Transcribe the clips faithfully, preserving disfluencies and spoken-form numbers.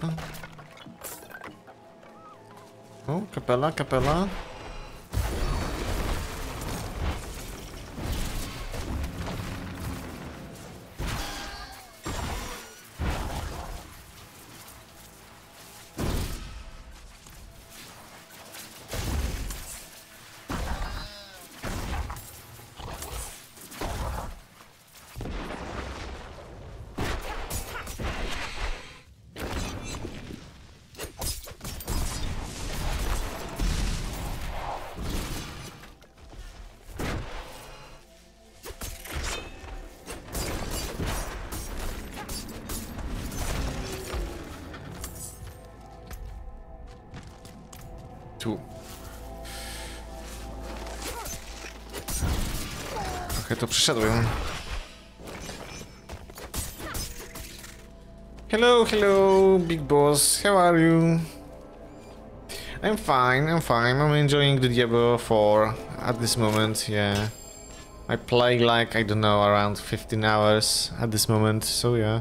O, kapela, kapela. Tu. Trochę to przyszedłem. Hello, hello, big boss. How are you? I'm fine, I'm fine. I'm enjoying the Diablo four at this moment, yeah. I play like, I don't know, around fifteen hours at this moment, so yeah.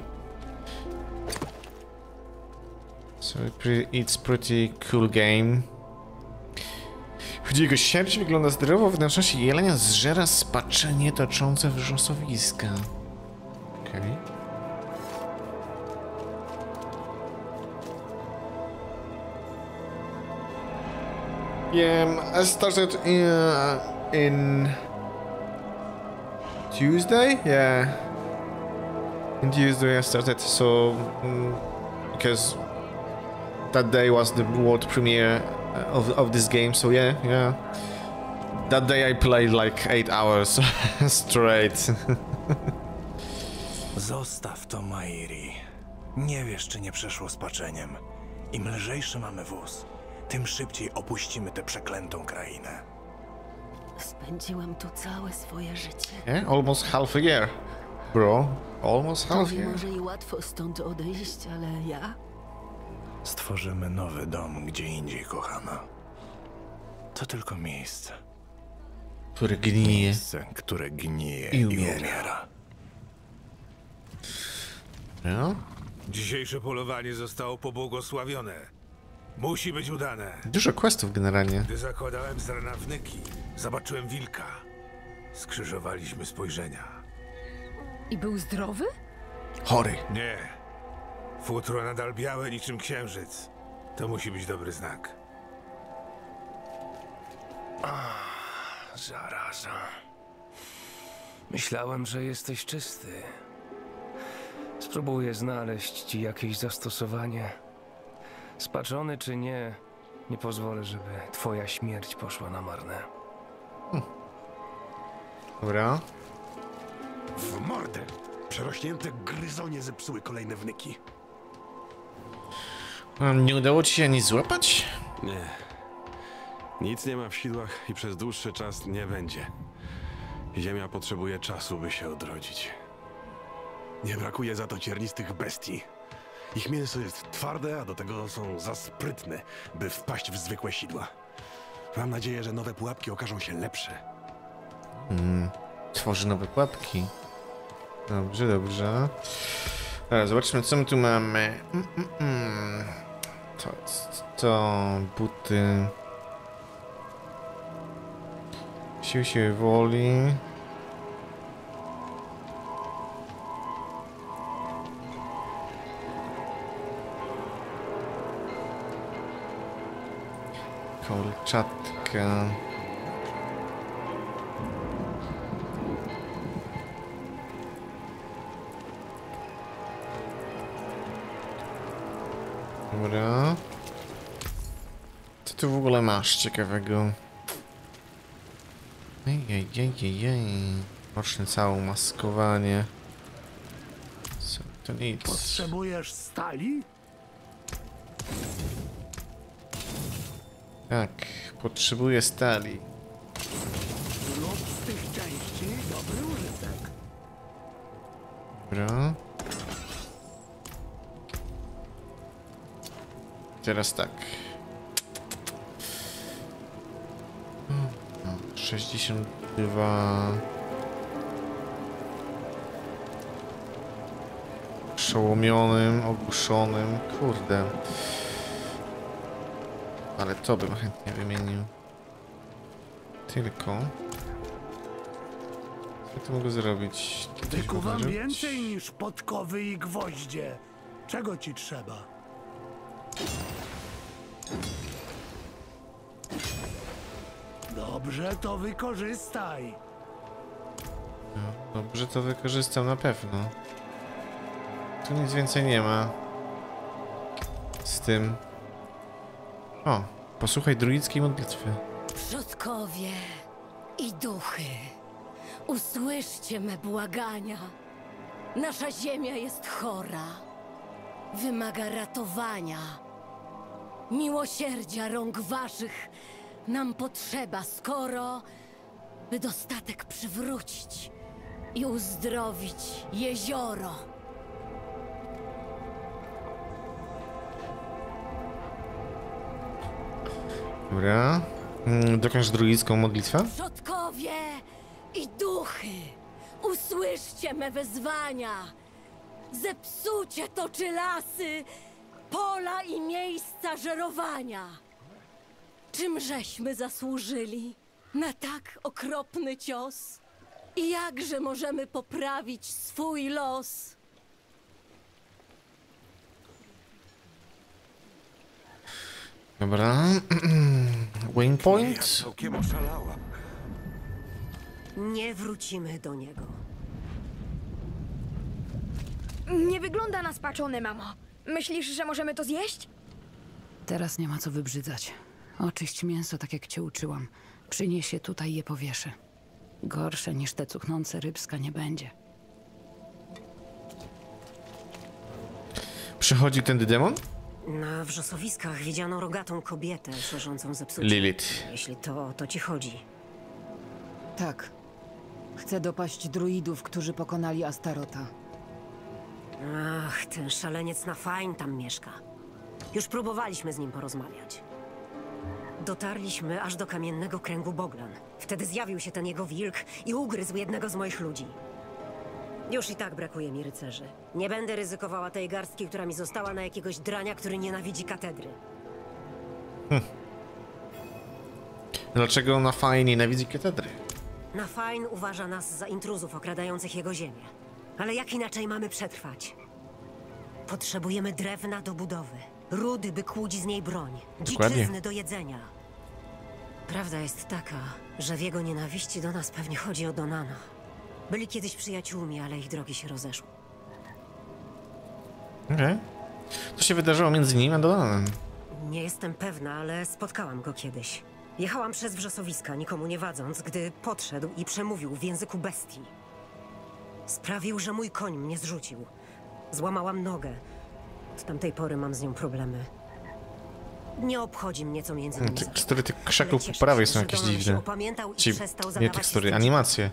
So it's pretty cool game. Jego śmierć wygląda zdrowo, w wnętrzności jelenia zżera spaczenie toczące wrzosowiska. Okej. Okay. Yeah, I started in, uh, in Tuesday. Yeah, in Tuesday I started. So um, because that day was the world premiere of of this game. So yeah, yeah. That day I played like eight hours straight. Zostaw to, Mairi. Nie wiesz, czy nie przeszło spaczeniem. Im lżejszy mamy wóz, tym szybciej opuścimy tę przeklętą krainę. Spędziłam tu całe swoje życie. Yeah, almost half a year, bro. Almost half a Tobie year. może i łatwo stąd odejść, ale ja? Stworzymy nowy dom gdzie indziej, kochana. To tylko miejsce. Które gnije. Miejsce, które gnije I i umiera. umiera. No? Dzisiejsze polowanie zostało pobłogosławione. Musi być udane. Dużo questów generalnie. Gdy zakładałem zranawnyki, zobaczyłem wilka. Skrzyżowaliśmy spojrzenia. I był zdrowy? Chory. Nie. Futro nadal białe niczym księżyc. To musi być dobry znak. Zaraza. Myślałem, że jesteś czysty. Spróbuję znaleźć ci jakieś zastosowanie. Spaczony czy nie, nie pozwolę, żeby twoja śmierć poszła na marne. Hm. Dobra. W mordę! Przerośnięte gryzonie zepsuły kolejne wnyki. Nie udało ci się ani złapać? Nie. Nic nie ma w sidłach i przez dłuższy czas nie będzie. Ziemia potrzebuje czasu, by się odrodzić. Nie brakuje za to ciernistych bestii. Ich mięso jest twarde, a do tego są za sprytne, by wpaść w zwykłe sidła. Mam nadzieję, że nowe pułapki okażą się lepsze. Hmm. Tworzy nowe pułapki. Dobrze, dobrze. Dobra, zobaczmy, co my tu mamy. Mm, mm, mm. To jest to buty. Sił, siły woli. Kolczatka. Dobra. Co ty w ogóle masz ciekawego? Ejejejejej. Roczne całe maskowanie. Co to nic. Potrzebujesz stali? Tak, potrzebuję stali. Lub z tych części dobry użytek. Dobra. Teraz tak. sześćdziesiąt dwa. Oszołomionym, ogłuszonym, kurde. Ale to bym chętnie wymienił. Tylko... Co to mogę zrobić? Coś Wykuwam wydarzyć? więcej niż podkowy i gwoździe. Czego ci trzeba? Dobrze, to wykorzystaj. No, dobrze, to wykorzystam na pewno. Tu nic więcej nie ma. Z tym. O, posłuchaj druickiej modlitwy. Przodkowie i duchy, usłyszcie me błagania. Nasza ziemia jest chora. Wymaga ratowania. Miłosierdzia rąk waszych nam potrzeba, skoro by dostatek przywrócić i uzdrowić jezioro. Dobra. Mm, Dokończ druicką modlitwę. Przodkowie i duchy, usłyszcie me wezwania. Zepsucie toczy lasy, pola i miejsca żerowania. Czymżeśmy zasłużyli na tak okropny cios? I jakże możemy poprawić swój los? Dobra. Ja Waypoint. całkiem oszalałam. Nie wrócimy do niego. Nie wygląda na spaczone, mamo. Myślisz, że możemy to zjeść? Teraz nie ma co wybrzydzać. Oczyść mięso, tak jak cię uczyłam. Przynieś je tutaj i je powieszę. Gorsze niż te cuchnące rybska nie będzie. Przychodzi tędy demon? Na wrzosowiskach widziano rogatą kobietę szerzącą zepsucie. Lilith. Jeśli to o to ci chodzi. Tak. Chcę dopaść druidów, którzy pokonali Astarota. Ach, ten szaleniec na Fajn tam mieszka. Już próbowaliśmy z nim porozmawiać. Dotarliśmy aż do kamiennego kręgu Boglan. Wtedy zjawił się ten jego wilk i ugryzł jednego z moich ludzi. Już i tak brakuje mi rycerzy. Nie będę ryzykowała tej garstki, która mi została, na jakiegoś drania, który nienawidzi katedry. Dlaczego na fajnie nienawidzi katedry? Na Fajn uważa nas za intruzów okradających jego ziemię. Ale jak inaczej mamy przetrwać? Potrzebujemy drewna do budowy, rudy, by kłuć z niej broń, Dokładnie. dziczyzny do jedzenia. Prawda jest taka, że w jego nienawiści do nas pewnie chodzi o Donana. Byli kiedyś przyjaciółmi, ale ich drogi się rozeszły. Okej. Okay. Co się wydarzyło między nim a Donanem? Nie jestem pewna, ale spotkałam go kiedyś. Jechałam przez wrzosowiska, nikomu nie wadząc, gdy podszedł i przemówił w języku bestii. Sprawił, że mój koń mnie zrzucił. Złamałam nogę. Od tamtej pory mam z nią problemy. Nie obchodzi mnie, co między nimi zaczęło. Tekstury tych krzaków Ale cieszę po prawej się, są że jakieś Donan się dziwne. opamiętał i Ci, przestał nie zadawać tekstury, się animacje.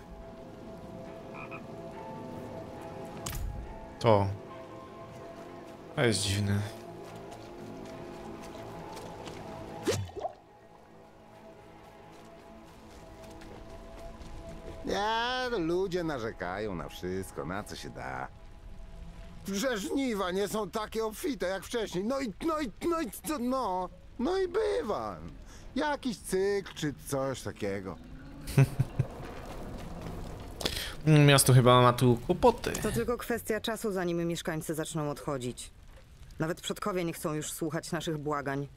To. To jest dziwne. Nie, no ludzie narzekają na wszystko, na co się da. Że żniwa nie są takie obfite jak wcześniej. No i, no i, no i, no, no i bywa. Jakiś cykl czy coś takiego. Miasto chyba ma tu kłopoty. To tylko kwestia czasu, zanim mieszkańcy zaczną odchodzić. Nawet przodkowie nie chcą już słuchać naszych błagań.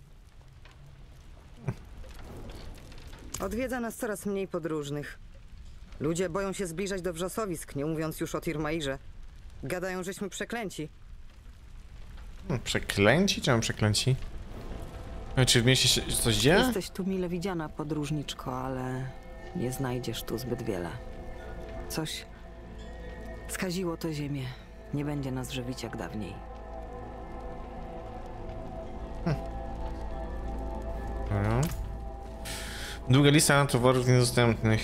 Odwiedza nas coraz mniej podróżnych. Ludzie boją się zbliżać do wrzosowisk, nie mówiąc już o Tirmairze. Gadają, żeśmy przeklęci. Hmm, przeklęci? Czemu przeklęci? Czy w mieście się coś dzieje? Jesteś tu mile widziana, podróżniczko, ale nie znajdziesz tu zbyt wiele. Coś skaziło tę ziemię. Nie będzie nas żywić jak dawniej. Hmm. Dobra. Długa lista towarów niedostępnych.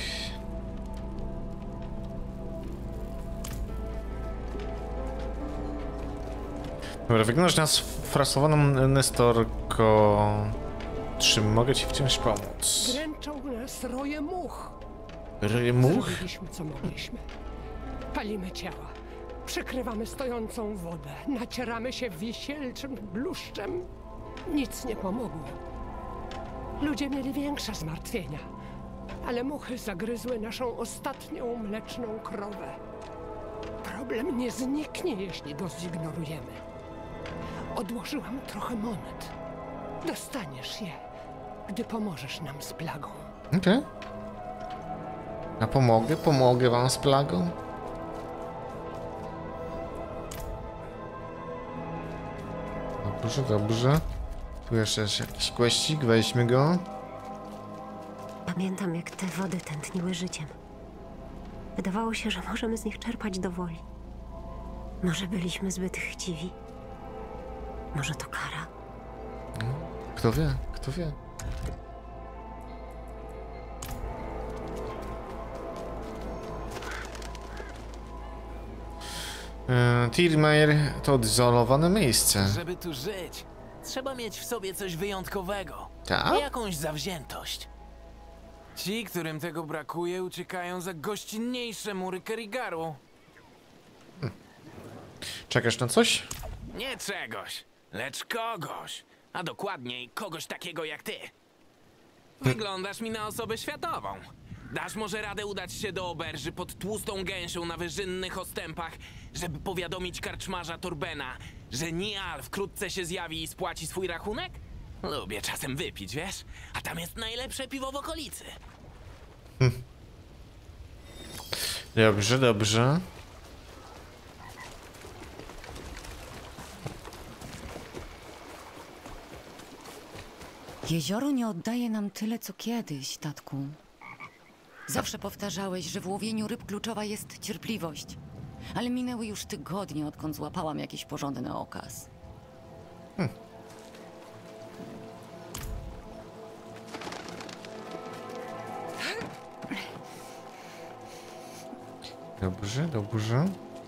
Dobra, wyglądasz na sfrasowaną Nestorko. Czy mogę ci wciąż pomóc? Dręczą nas roje much. Roje much? Zrobiliśmy, co mogliśmy. Palimy ciała. Przykrywamy stojącą wodę, nacieramy się wisielczym bluszczem. Nic nie pomogło. Ludzie mieli większe zmartwienia, ale muchy zagryzły naszą ostatnią mleczną krowę. Problem nie zniknie, jeśli go zignorujemy. Odłożyłam trochę monet. Dostaniesz je, gdy pomożesz nam z plagą. Okej. Okay. Ja pomogę, pomogę wam z plagą. Dobrze, dobrze. Tu jeszcze jest jakiś questik, weźmy go. Pamiętam, jak te wody tętniły życiem. Wydawało się, że możemy z nich czerpać do woli. Może byliśmy zbyt chciwi. Może to kara. Kto wie, kto wie. Eee, Tirmire to odizolowane miejsce. Żeby tu żyć, trzeba mieć w sobie coś wyjątkowego. Tak? Nie jakąś zawziętość. Ci, którym tego brakuje, uciekają za gościnniejsze mury Kerrigaru. Hm. Czekasz na coś? Nie czegoś, lecz kogoś. A dokładniej kogoś takiego jak ty. Wyglądasz mi na osobę światową. Dasz może radę udać się do oberży pod tłustą gęsią na wyżynnych ostępach, żeby powiadomić karczmarza Torbena, że Nial wkrótce się zjawi i spłaci swój rachunek? Lubię czasem wypić, wiesz? A tam jest najlepsze piwo w okolicy. Hm. Dobrze, dobrze. Jezioro nie oddaje nam tyle, co kiedyś, tatku. Zawsze powtarzałeś, że w łowieniu ryb kluczowa jest cierpliwość. Ale minęły już tygodnie, odkąd złapałam jakiś porządny okaz. Hmm. Dobrze, dobrze.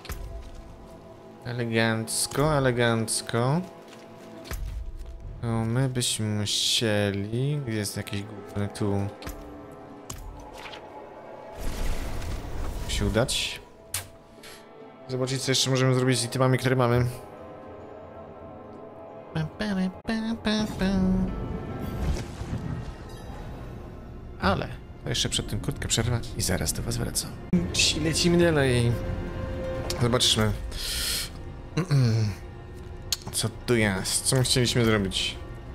Elegancko, elegancko. To my byśmy musieli... Gdzie jest jakiś główny tu? Się udać. Zobaczyć, co jeszcze możemy zrobić z itemami, które mamy. Ale to jeszcze przed tym krótka przerwa i zaraz do was wracam. Dzisiaj lecimy dalej. Zobaczmy. Co tu jest? Co my chcieliśmy zrobić?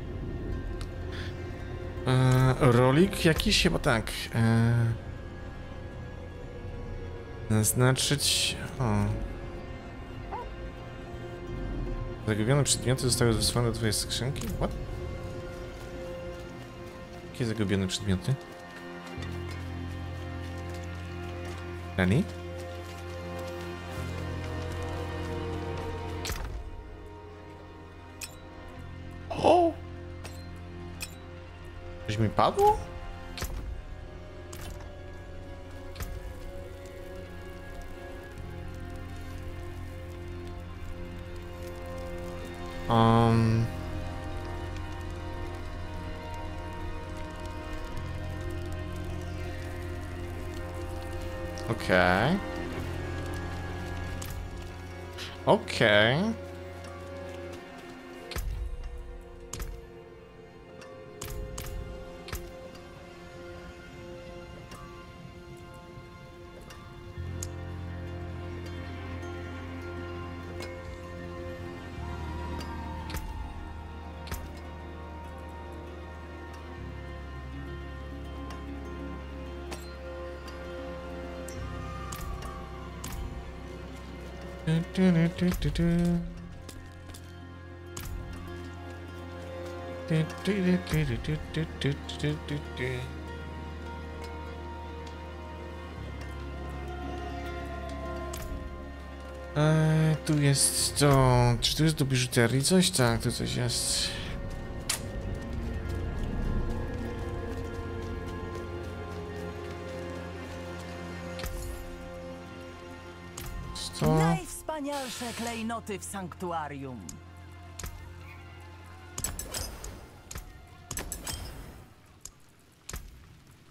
Eee, rolik jakiś? Chyba tak. Eee, naznaczyć... O. Zagubione przedmioty zostały wysłane do twojej skrzynki? What? Jakie zagubione przedmioty? Nani? O! Coś mi padło? Um... Okej. Okej. Du, du, du, du, du. Du, du, du, du, du, du, du, du, du, du. Eee, tu jest to... Czy tu jest do biżuterii coś? Tak, tu coś jest. Co? Najwspanialsze klejnoty w sanktuarium.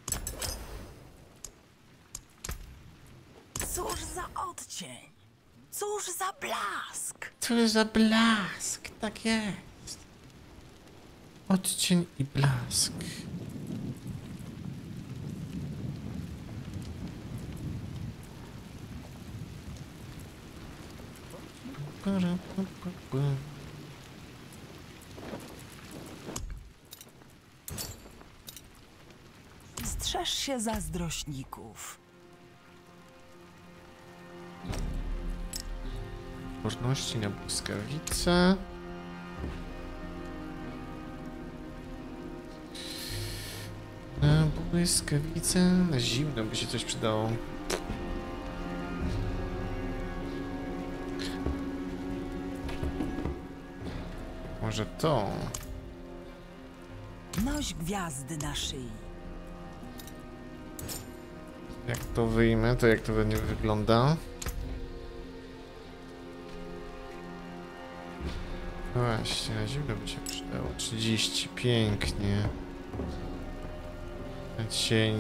Cóż za odcień. Cóż za blask! Cóż za blask, tak jest. Odcień i blask. Strzeż się zazdrośników. Możności na błyskawice. Na błyskawice. Na zimno by się coś przydało. Może to. Noś gwiazdy na szyi. Jak to wyjmę, to jak to będzie wygląda? No właśnie, na zimno by się przydało. trzydzieści, pięknie. Cień.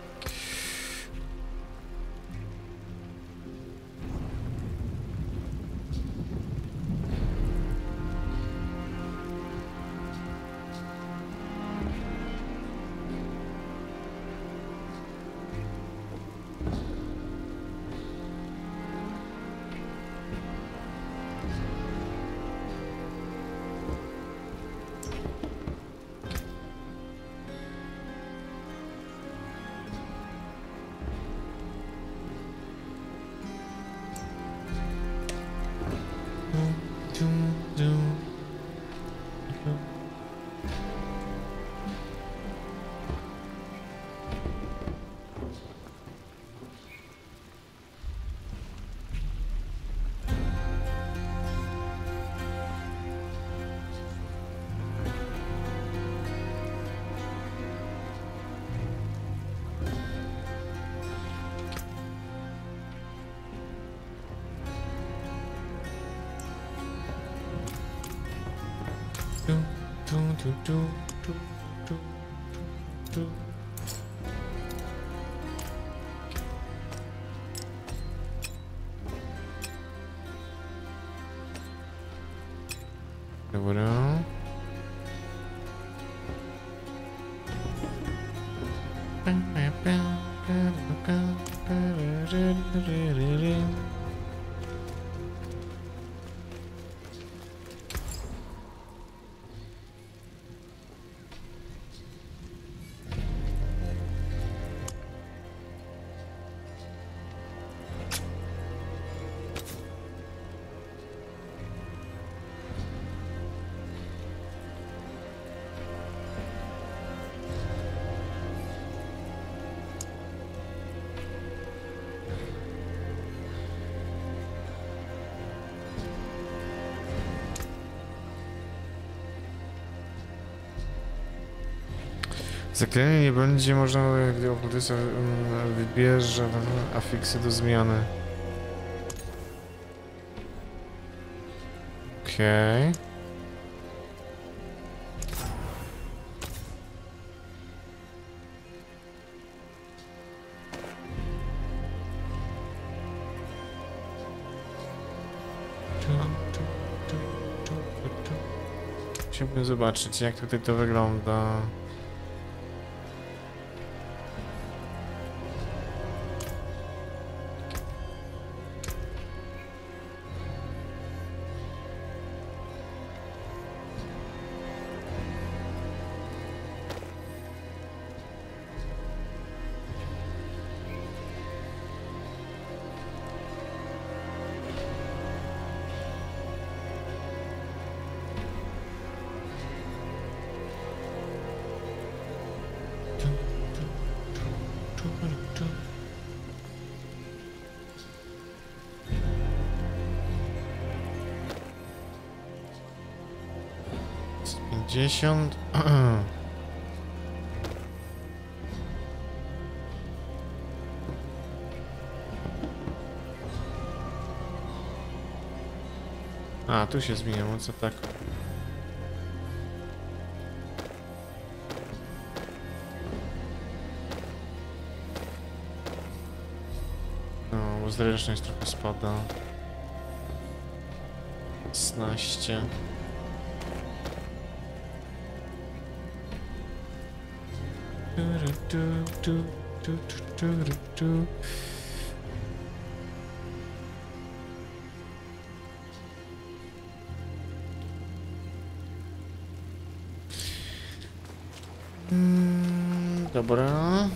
Tu, tu, tu, tu, tu, tu. Dobra. Zaklejenie nie będzie można, gdy okultysta wybierze afiksy do zmiany. Okej. Okay. Chciałbym zobaczyć, jak tutaj to wygląda. pięćdziesiąt. A, tu się zmieniło, co tak? No, bo zręczność trochę spada. szesnaście. Mm, dobra.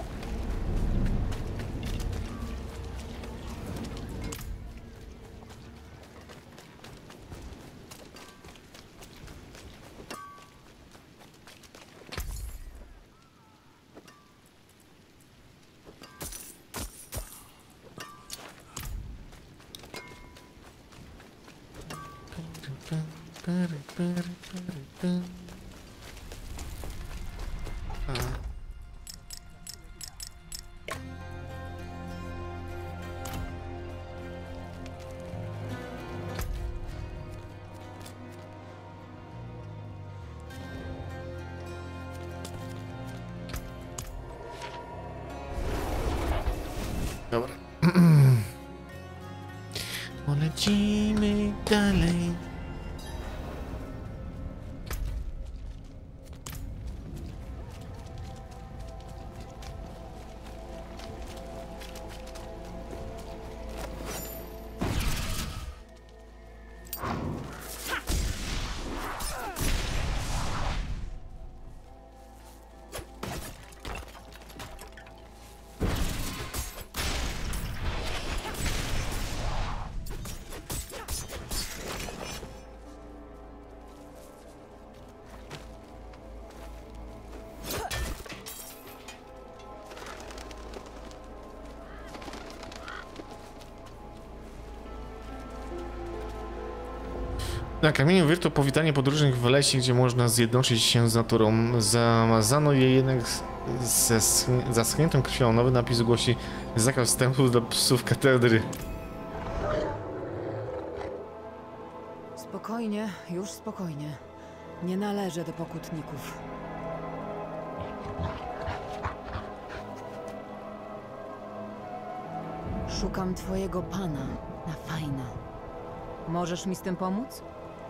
Dobra. Polecimy dalej. Na kamieniu wirtu powitanie podróżnych w lesie, gdzie można zjednoczyć się z naturą. Zamazano je jednak ze zaschniętą krwią. Nowy napis głosi zakaz wstępu do psów katedry. Spokojnie, już spokojnie. Nie należę do pokutników. Szukam twojego pana, na fajne. Możesz mi z tym pomóc?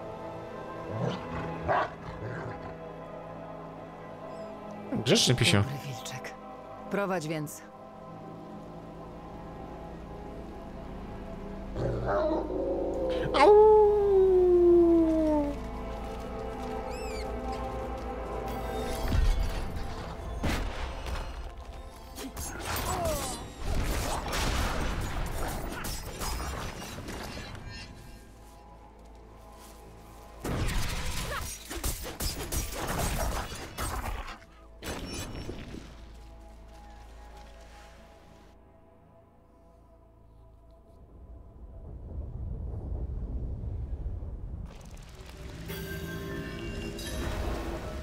Grzeczny pisio. Dobry wilczek. Prowadź więc. Au!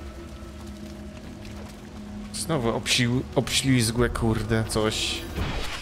Znowu obsił, obślizgłe, kurde, coś.